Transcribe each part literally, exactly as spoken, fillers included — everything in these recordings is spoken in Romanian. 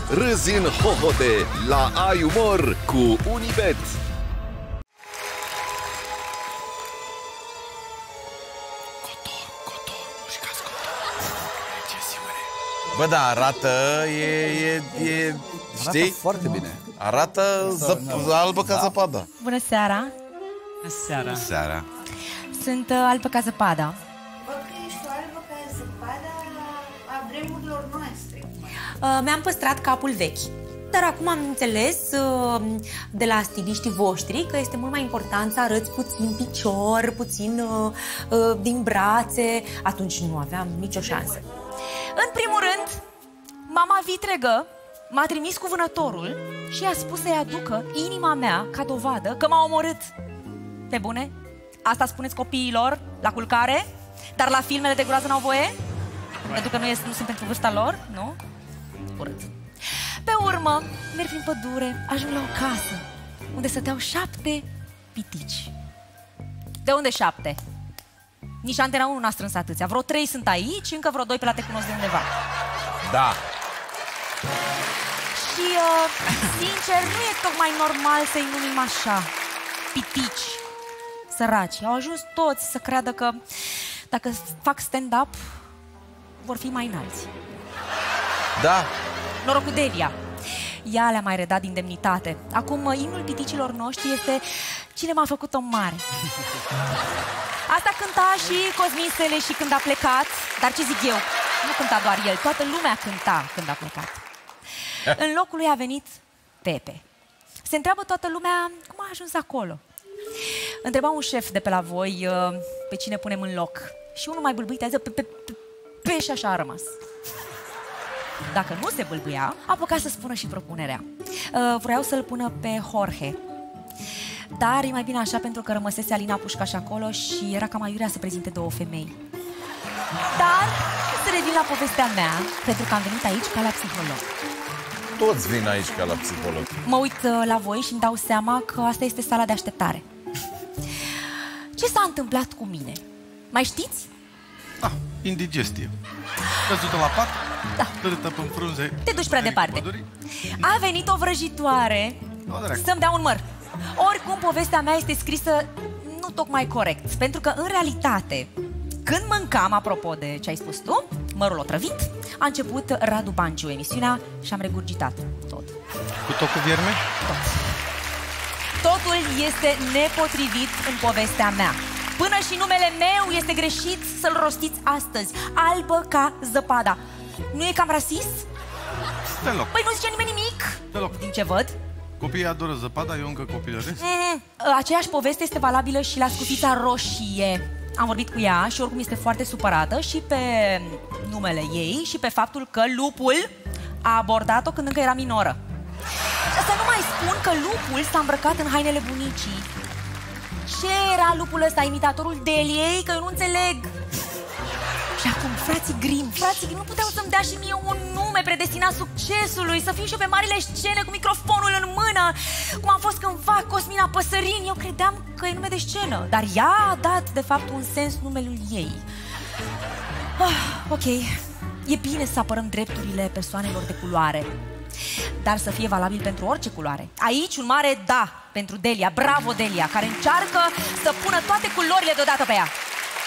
Râzi în hohote la Ai Umor cu Unibet. Bă, da, arată, e, e, e știi? Arată foarte bine. Arată zăp, albă ca zăpada. Bună seara! Bună seara! Seara. Sunt uh, albă ca zăpada. Văd că ești o albă ca zăpada a vremurilor noastre. Uh, mi-am păstrat capul vechi. Dar acum am înțeles uh, de la stiliștii voștri că este mult mai important să arăți puțin picior, puțin uh, uh, din brațe. Atunci nu aveam nicio șansă. În primul rând, mama vitregă m-a trimis cu vânătorul și a spus să-i aducă inima mea ca dovadă că m-a omorât. Pe bune? Asta spuneți copiilor la culcare? Dar la filmele de groază n-au voie? Pentru că nu, este, nu sunt pentru vârsta lor? Nu? Urât. Pe urmă, merg prin pădure, ajung la o casă unde stăteau șapte pitici. De unde șapte? Nici Antena unu n-a strâns atâția. Vreo trei sunt aici, încă vreo doi pe la Te cunosc de undeva. Da. Și, uh, sincer, nu e tocmai normal să-i numim așa. Pitici. Săraci. Au ajuns toți să creadă că dacă fac stand-up, vor fi mai înalți. Da. Noroc cu Delia. Ea le-a mai redat din demnitate. Acum, imnul piticilor noștri este Cine m-a făcut-o mare. Asta cânta și Cosmin Sele și când a plecat. Dar ce zic eu? Nu cânta doar el, toată lumea cânta când a plecat. În locul lui a venit Pepe. Se întreabă toată lumea cum a ajuns acolo. Întreba un șef de pe la voi pe cine punem în loc. Și unul mai bâlbâit a zis pe, pe, pe, pe și așa a rămas. Dacă nu se bâlbâia, a apucat să spună și propunerea. Vreau să-l pună pe Jorge. Dar e mai bine așa pentru că rămăsese Alina Pușcaș acolo și era cam aiurea să prezinte două femei. Dar să revin la povestea mea, pentru că am venit aici ca la psiholog. Toți vin aici ca la psiholog. Mă uit la voi și îmi dau seama că asta este sala de așteptare. Ce s-a întâmplat cu mine? Mai știți? Ah, indigestie. Căzută la pat, da. Târâtă pe frunze. Te duci prea departe. Pădurii. A venit o vrăjitoare să-mi dea un măr. Oricum, povestea mea este scrisă nu tocmai corect. Pentru că, în realitate, când mâncam, apropo de ce ai spus tu, mărul otrăvit, a început Radu Banciu emisiunea și am regurgitat tot. Cu tot cu vierme? Tot. Totul este nepotrivit în povestea mea. Până și numele meu este greșit să-l rostiți astăzi. Albă ca zăpada. Nu e cam rasist? Deloc. Păi nu zice nimeni nimic? Deloc. Din ce văd? Copiii adoră zăpada, eu încă copilăresc. Mm, aceeași poveste este valabilă și la Scutița Roșie. Am vorbit cu ea și oricum este foarte supărată și pe numele ei și pe faptul că lupul a abordat-o când încă era minoră. Să nu mai spun că lupul s-a îmbrăcat în hainele bunicii. Ce era lupul ăsta, imitatorul Deliei? Că eu nu înțeleg. Și acum, frații Grimm, frații Grimm nu puteau să-mi dea și mie un nume predestinat succesului, să fiu și eu pe marile scene cu microfonul în mână, cum am fost cândva Cosmina Păsărin. Eu credeam că e nume de scenă, dar ea a dat, de fapt, un sens numelui ei. Ah, ok, e bine să apărăm drepturile persoanelor de culoare, dar să fie valabil pentru orice culoare. Aici un mare da pentru Delia. Bravo, Delia, care încearcă să pună toate culorile deodată pe ea.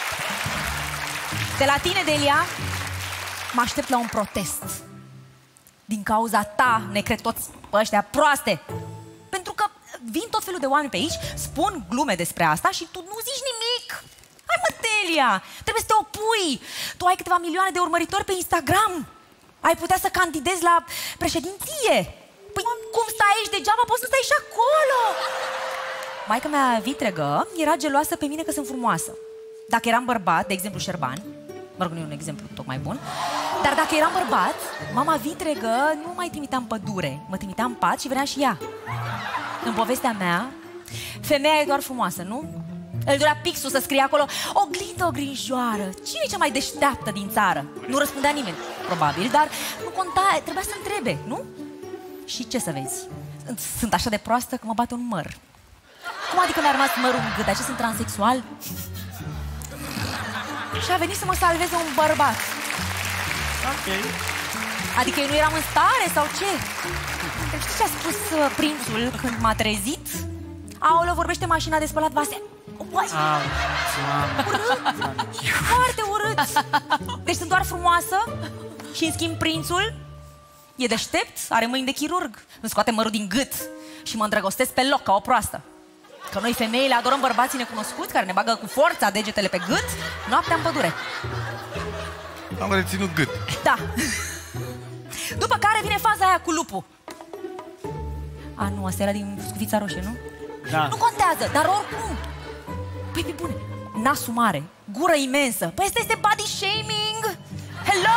De la tine, Delia, mă aștept la un protest. Din cauza ta, ne cred toți pe ăștia proaste. Pentru că vin tot felul de oameni pe aici, spun glume despre asta și tu nu zici nimic. Hai mă, Delia, trebuie să te opui. Tu ai câteva milioane de urmăritori pe Instagram. Ai putea să candidezi la președinție. Păi cum stai aici degeaba, poți să stai și acolo. Maica mea vitregă era geloasă pe mine că sunt frumoasă. Dacă eram bărbat, de exemplu Șerban, mă rog, nu e un exemplu tocmai bun, dar dacă eram bărbat, mama vitregă nu mai trimitea în pădure, mă trimitea în pat și venea și ea. În povestea mea, femeia e doar frumoasă, nu? Îl durea pixul să scrie acolo oglindă ogrinjoară. Cine e cea mai deșteaptă din țară? Nu răspundea nimeni, probabil, dar nu conta, trebuia să întrebe, nu? Și ce să vezi? Sunt așa de proastă că mă bate un măr. Cum adică mi-a rămas mărul în gât? Ce sunt transexual? Și a venit să mă salveze un bărbat. Ok. Adică eu nu eram în stare sau ce? Deci știi ce a spus uh, prințul când m-a trezit? Aoleu, vorbește mașina de spălat vase. Uai, urât! Foarte urât! Deci sunt doar frumoasă și în schimb prințul e deștept, are mâini de chirurg, îmi scoate mărul din gât și mă îndrăgostesc pe loc ca o proastă. Că noi femeile adorăm bărbații necunoscuți care ne bagă cu forța degetele pe gât noaptea în pădure. Am reținut gât. Da. După care vine faza aia cu lupul. A, nu, asta era din Scufița Roșie, nu? Da. Nu contează, dar oricum. Păi, pe bune, nasul mare, gură imensă. Păi asta este body shaming. Hello!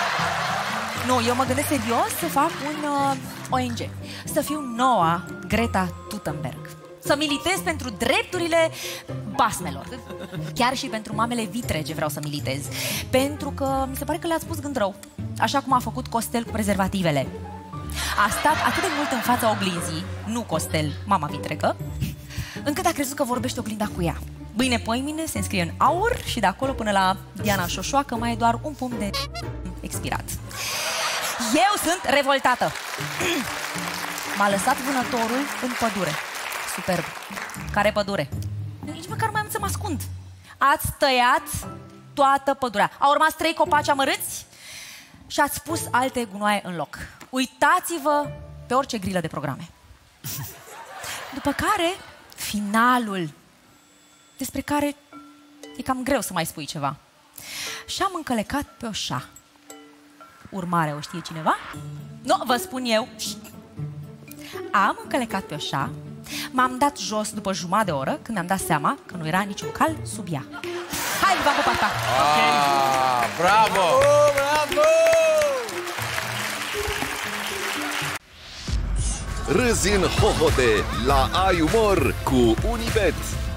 Nu, eu mă gândesc serios să fac un uh, O N G. Să fiu noua Greta Thunberg. Să militez pentru drepturile basmelor. Chiar și pentru mamele vitrege vreau să militez. Pentru că mi se pare că le-ați pus gând rău. Așa cum a făcut Costel cu prezervativele. A stat atât de mult în fața oglinzii, nu Costel, mama vitregă, încât a crezut că vorbește oglinda cu ea. Mâine, poimine, se înscrie în aur și de acolo până la Diana Șoșoacă mai e doar un pumn de expirat. Eu sunt revoltată. M-a lăsat vânătorul în pădure. Superb. Care pădure? Nici măcar mai am să mă ascund. Ați tăiat toată pădurea. Au rămas trei copaci amărâți și ați pus alte gunoaie în loc. Uitați-vă pe orice grilă de programe. După care, finalul, despre care e cam greu să mai spui ceva. Și-am încălecat pe o șa. Urmarea o știe cineva? Nu, vă spun eu. Am încălecat pe o șa, m-am dat jos după jumătate de oră, când mi-am dat seama că nu era niciun cal sub ea. Hai, v-am cu parta. Ah, bravo! Oh, bravo! Râzi în hohote la Ai Umor cu Unibet.